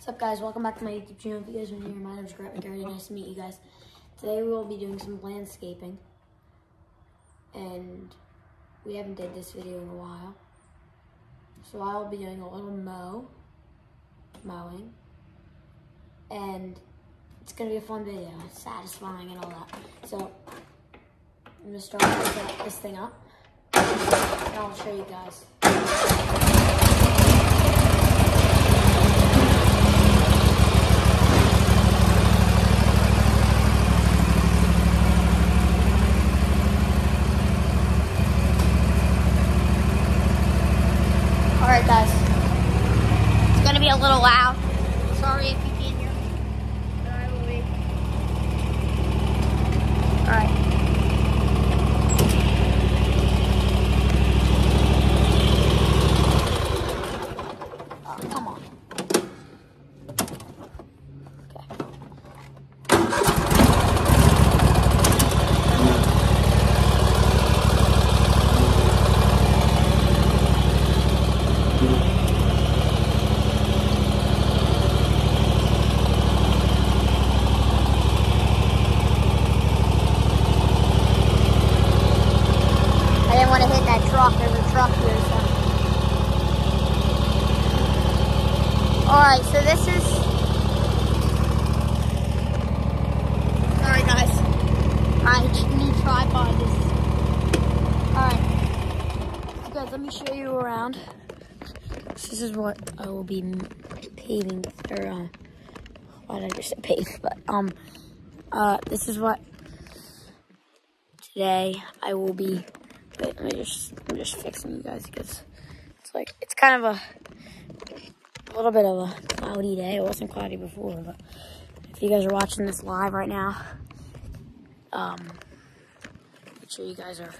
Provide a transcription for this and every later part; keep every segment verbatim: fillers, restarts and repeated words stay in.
What's up, guys? Welcome back to my YouTube channel. If you guys are new here, my name is Grant McGarry. Nice to meet you guys. Today we will be doing some landscaping, and we haven't did this video in a while. So I'll be doing a little mow, mowing, and it's gonna be a fun video, satisfying and all that. So I'm gonna start to set this thing up, and I'll show you guys. Alright guys, it's gonna be a little loud. Sorry if you can't hear me, but I will be. Alright. Oh, come on. Okay. I didn't want to hit that truck. There's a truck here, so. Alright, so this is... Sorry, guys. My new tripod is... Alright. So, guys, let me show you around. This is what I will be paving, or, uh... why did I just say pave? But, um... Uh, this is what... Today, I will be... Wait, let me just, I'm just fixing you guys because it's like, it's kind of a, a little bit of a cloudy day. It wasn't cloudy before, but if you guys are watching this live right now, um, make sure you guys are,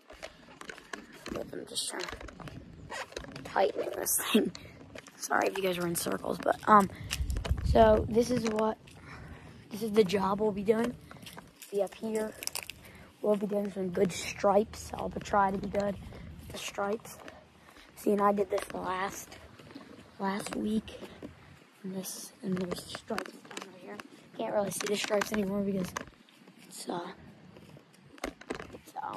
I'm just trying to tighten this thing. Sorry if you guys are in circles, but, um, so this is what, this is the job we'll be doing. See up here. We'll be doing some good stripes. I'll try to be good with the stripes. See, and I did this last last week. And this and there's stripes down right here. Can't really see the stripes anymore because it's uh it's um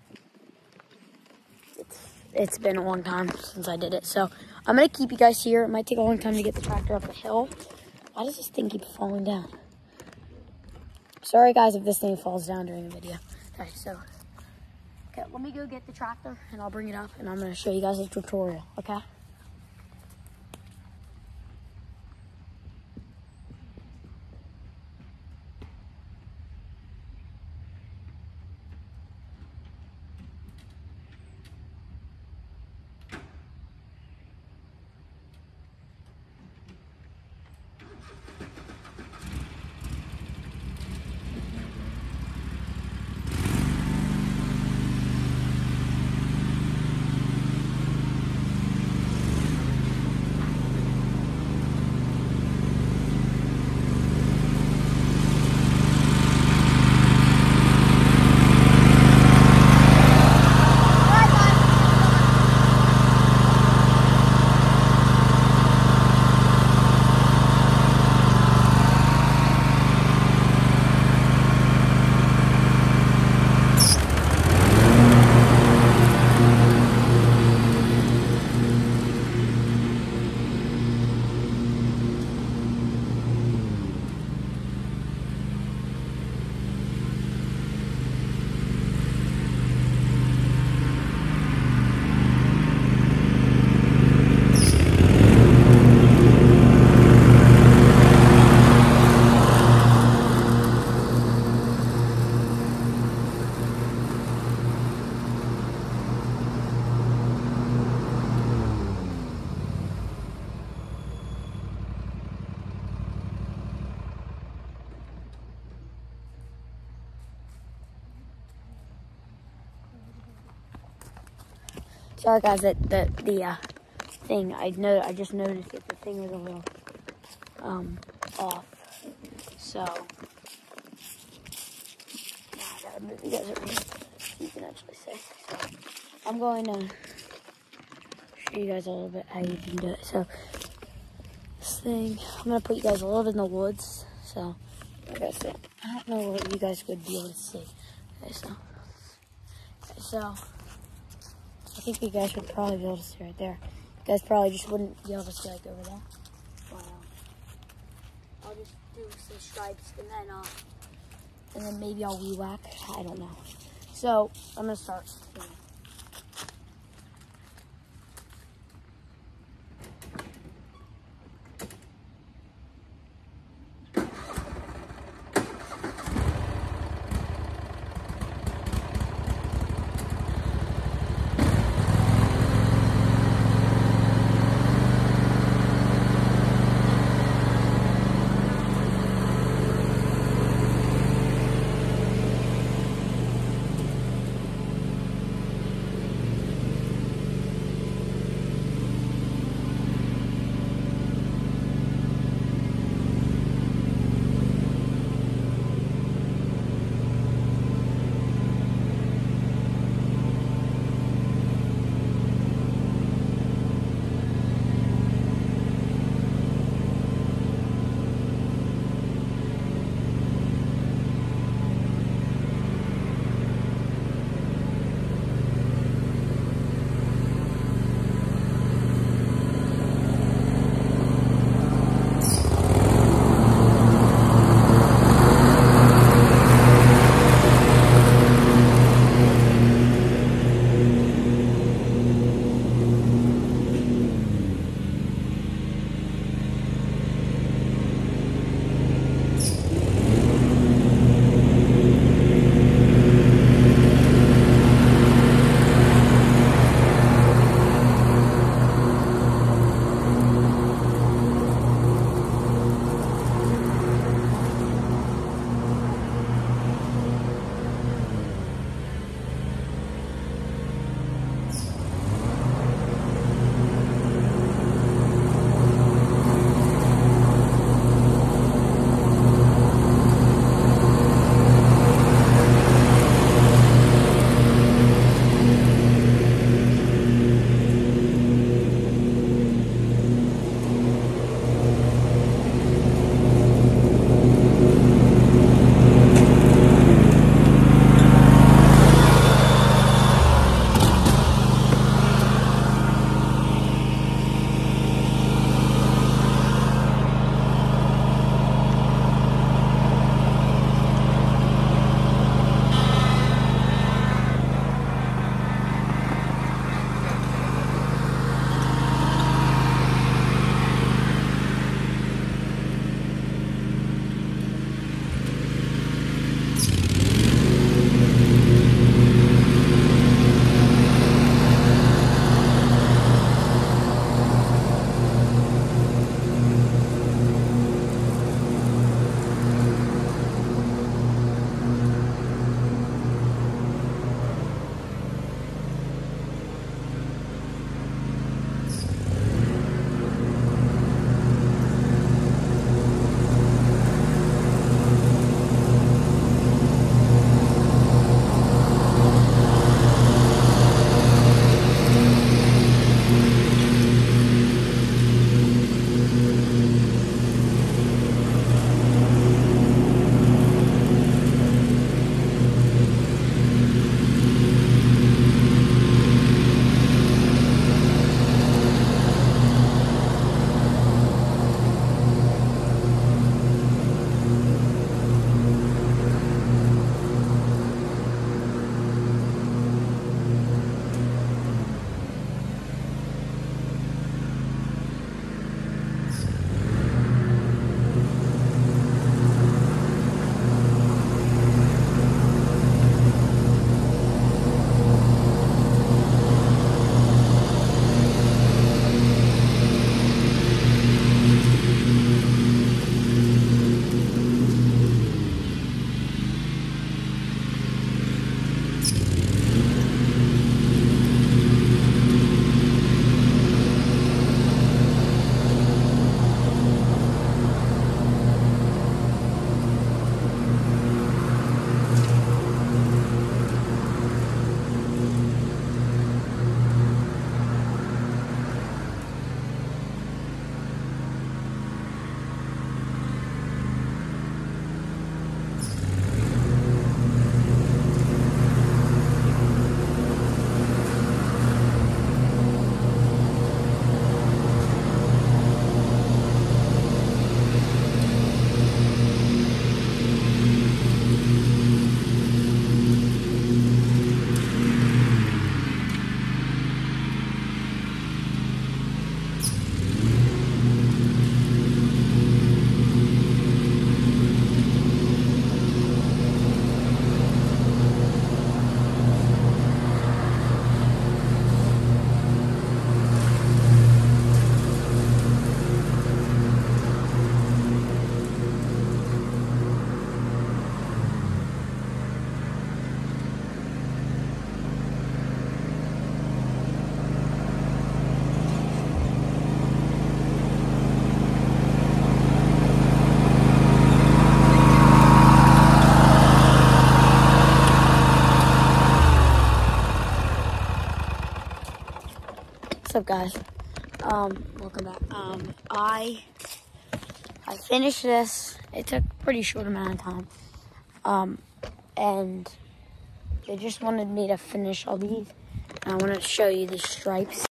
it's it's been a long time since I did it. So I'm gonna keep you guys here. It might take a long time to get the tractor up the hill. Why does this thing keep falling down? Sorry guys if this thing falls down during the video. Okay, so, okay, let me go get the tractor and I'll bring it up and I'm going to show you guys a tutorial, okay? Sorry guys, that the the uh, thing I know I just noticed that the thing was a little um off. So yeah, I gotta move you guys over here. You can actually see. So I'm going to show you guys a little bit how you can do it. So this thing. I'm gonna put you guys a little bit in the woods, so like I said, I don't know what you guys would be able to see. Okay, so, okay, so I think you guys would probably be able to see right there. You guys probably just wouldn't be able to see like over there. But, um, I'll just do some stripes and then uh, and then maybe I'll re-whack. I don't know. So I'm gonna start. You know. What's up, guys? Um, welcome back. Um, I I finished this. It took a pretty short amount of time. Um, and they just wanted me to finish all these. And I wanted to show you the stripes.